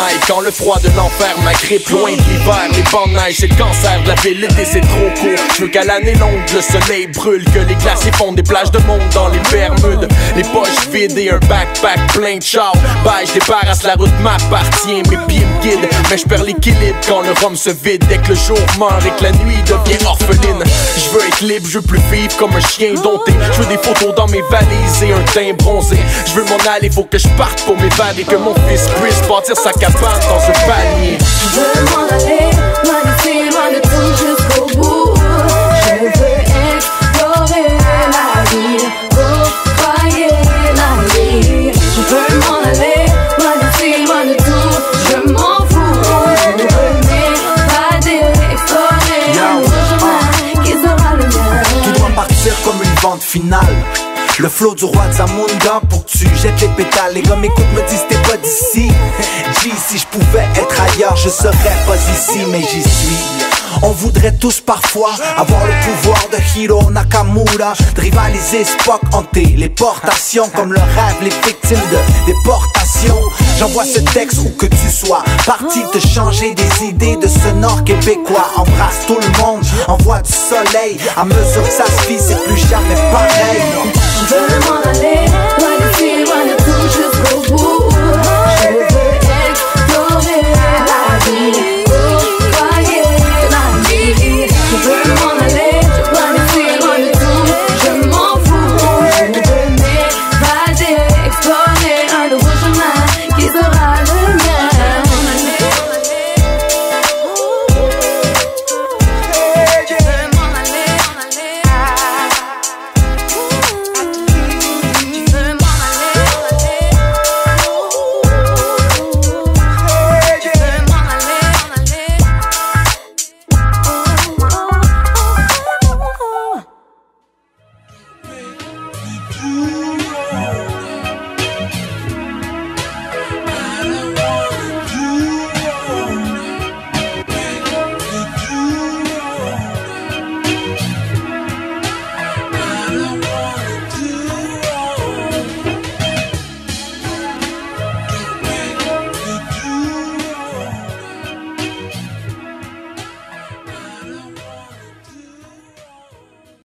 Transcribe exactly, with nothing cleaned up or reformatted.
night. Quand le froid de l'enfer m'agrippe loin de l'hiver, les bancs de neige, c'est le cancer de la ville, l'été c'est trop court. Je veux qu'à l'année longue le soleil brûle, que les glaciers fondent des plages de monde dans les Bermudes. Les poches vides et un backpack plein de char. Bye, je débarrasse, la route m'appartient, mes pieds me guident. Mais je perds l'équilibre quand le rhum se vide. Dès que le jour meurt et que la nuit devient orpheline. Je veux être libre, je veux plus vivre comme un chien dompté. Je veux des photos dans mes valises et un teint bronzé. Je veux m'en aller, faut que je parte pour m'évader. Que mon fils puisse bâtir sa cabane dans un panier. Je veux m'en aller, loin d'ici, loin de tout jusqu'au bout. Je veux explorer la vie, côtoyer la vie. Je veux m'en aller, loin d'ici, loin de tout, je m'en fous. Je veux m'évader, explorer un nouveau chemin qui sera le mien. Tout doit partir comme une vente finale. Le flow du roi de Zamunda pour que tu jettes les pétales. Les gars m'écoutent, me disent t'es pas d'ici. G, si je pouvais être ailleurs, je serais pas ici, mais j'y suis. On voudrait tous parfois avoir le pouvoir de Hiro Nakamura, de rivaliser Spock en téléportation, comme le rêve les victimes de déportation. J'envoie ce texte où que tu sois, parti de changer des idées de ce nord québécois. Embrasse tout le monde, envoie du soleil, à mesure que ça se vit, c'est plus jamais